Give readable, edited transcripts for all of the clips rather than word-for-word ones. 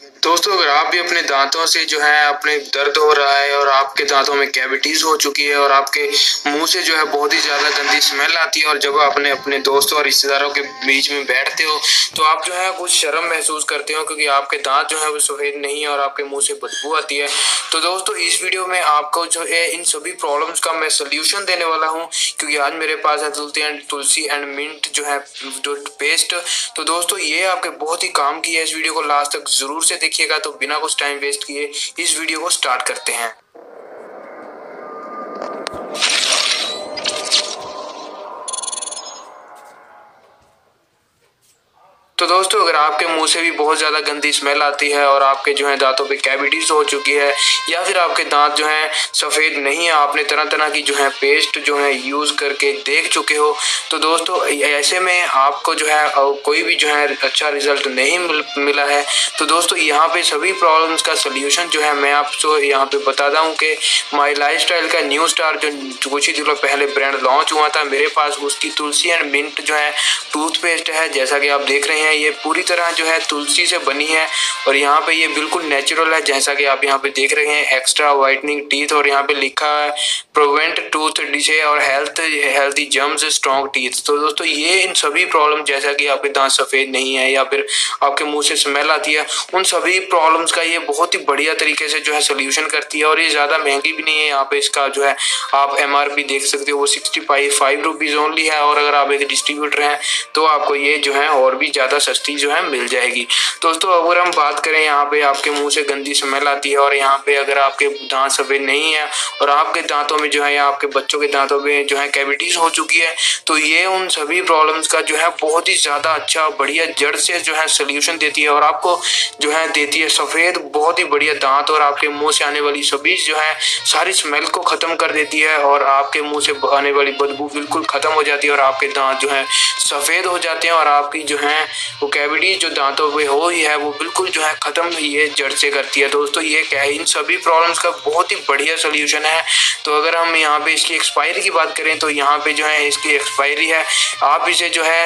दोस्तों, अगर आप भी अपने दांतों से जो है अपने दर्द हो रहा है और आपके दांतों में कैविटीज हो चुकी है और आपके मुंह से जो है बहुत ही ज़्यादा गंदी स्मेल आती है और जब आप अपने दोस्तों और रिश्तेदारों के बीच में बैठते हो तो आप जो है कुछ शर्म महसूस करते हो क्योंकि आपके दांत जो है वो सफ़ेद नहीं है और आपके मुंह से बदबू आती है। तो दोस्तों, इस वीडियो में आपको जो है इन सभी प्रॉब्लम्स का मैं सोल्यूशन देने वाला हूँ क्योंकि आज मेरे पास है तुलसी एंड मिंट जो है पेस्ट। तो दोस्तों, ये आपके बहुत ही काम की है। इस वीडियो को लास्ट तक जरूर से देखिएगा। तो बिना कुछ टाइम वेस्ट किए इस वीडियो को स्टार्ट करते हैं। तो दोस्तों, अगर आपके मुंह से भी बहुत ज़्यादा गंदी स्मेल आती है और आपके जो है दांतों पे कैविटीज हो चुकी है या फिर आपके दांत जो है सफ़ेद नहीं है, आपने तरह तरह की जो है पेस्ट जो है यूज़ करके देख चुके हो, तो दोस्तों ऐसे में आपको जो है कोई भी जो है अच्छा रिजल्ट नहीं मिला है। तो दोस्तों, यहाँ पे सभी प्रॉब्लम्स का सोल्यूशन जो है मैं आपको यहाँ पे बताता हूँ कि माई लाइफस्टाइल का न्यू स्टार जो कुछ ही दिनों पहले ब्रांड लॉन्च हुआ था मेरे पास, उसकी तुलसी एंड मिंट जो है टूथपेस्ट है। जैसा कि आप देख रहे हैं, ये पूरी तरह जो है तुलसी से बनी है और यहाँ पे ये बिल्कुल नेचुरल है। जैसा कि आप यहाँ पे देख रहे हैं, एक्स्ट्रा वाइटनिंग टीथ, और यहाँ पे लिखा है प्रिवेंट टूथ डिसे और हेल्थी जर्म्स स्ट्रॉन्ग टीथ। तो दोस्तों, ये इन सभी प्रॉब्लम, जैसा कि आपके दांत सफ़ेद नहीं है या फिर आपके मुंह से स्मेल आती है, उन सभी प्रॉब्लम्स का ये बहुत ही बढ़िया तरीके से जो है सोल्यूशन करती है। और ये ज़्यादा महंगी भी नहीं है। यहाँ पे इसका जो है आप MRP देख सकते हो, वो 65 रुपीज़ ओनली है। और अगर आप एक डिस्ट्रीब्यूटर हैं तो आपको ये जो है और भी ज़्यादा सस्ती जो है मिल जाएगी। दोस्तों, अगर हम बात करें, यहाँ पे आपके मुंह से गंदी स्मेल आती है और यहाँ पे अगर आपके दांत सफ़ेद नहीं है और आपके दांतों में जो है या आपके बच्चों के दांतों में जो है कैविटीज हो चुकी है, तो ये उन सभी प्रॉब्लम्स का जो है बहुत ही ज़्यादा अच्छा बढ़िया जड़ से जो है सोल्यूशन देती है और आपको जो है देती है सफ़ेद बहुत ही बढ़िया दांत, और आपके मुंह से आने वाली सभी जो है सारी स्मेल को ख़त्म कर देती है और आपके मुंह से आने वाली बदबू बिल्कुल ख़त्म हो जाती है और आपके दांत जो है सफ़ेद हो जाते हैं और आपकी जो है वो कैविटी जो दांतों पे हो ही है वो बिल्कुल जो है ख़त्म ये जड़ से करती है। दोस्तों, ये क्या है, इन सभी प्रॉब्लम्स का बहुत ही बढ़िया सोल्यूशन है। तो अगर हम यहाँ पे इसकी एक्सपायरी की बात करें तो यहाँ पे जो है इसकी एक्सपायरी है, आप इसे जो है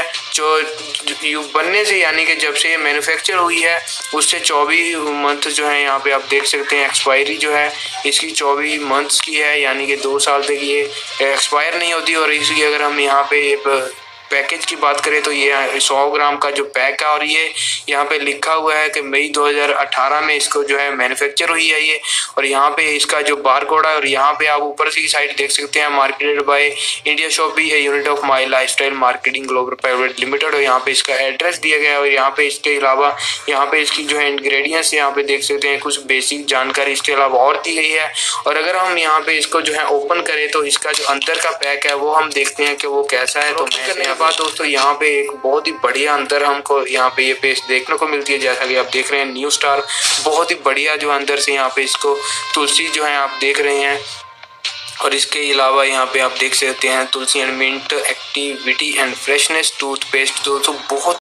जो बनने से यानी कि जब से ये मैन्युफैक्चर हुई है उससे 24 मंथ जो है यहाँ पे आप देख सकते हैं एक्सपायरी जो है इसकी 24 मंथ्स की है, यानी कि 2 साल तक ये एक्सपायर नहीं होती। और इसकी अगर हम यहाँ पे पैकेज की बात करें तो ये 100 ग्राम का जो पैक है और ये यहाँ पे लिखा हुआ है कि मई 2018 में इसको जो है मैन्युफैक्चर हुई है ये, और यहाँ पे इसका जो बार कोड है और यहाँ पे आप ऊपर से साइड देख सकते हैं मार्केटेड बाय इंडिया शॉपी है unit of My Lifestyle Marketing Global Private Limited, और यहाँ पे इसका एड्रेस दिया गया है। और यहाँ पे इसके अलावा यहाँ पे इसकी जो है इंग्रेडिएंट्स यहाँ पे देख सकते हैं, कुछ बेसिक जानकारी इसके अलावा और दी गई है। और अगर हम यहाँ पे इसको जो है ओपन करें तो इसका जो अंदर का पैक है वो हम देखते हैं कि वो कैसा है। तो मैं बात दोस्तों, यहाँ पे एक बहुत ही बढ़िया अंदर हमको यहाँ पे ये पेस्ट देखने को मिलती है। जैसा कि आप देख रहे हैं, न्यू स्टार बहुत ही बढ़िया जो अंदर से यहाँ पे इसको तुलसी जो है आप देख रहे हैं, और इसके अलावा यहाँ पे आप देख सकते हैं tulsi and mint activity and freshness toothpaste. दोस्तों, बहुत